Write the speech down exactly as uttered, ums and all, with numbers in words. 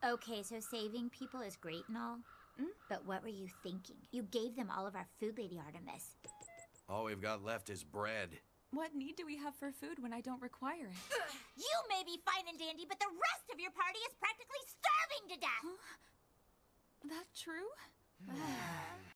Okay, so saving people is great and all, mm? But what were you thinking? You gave them all of our food, Lady Artemis. All we've got left is bread. What need do we have for food when I don't require it? You may be fine and dandy, but the rest of your party is practically starving to death! Huh? That true?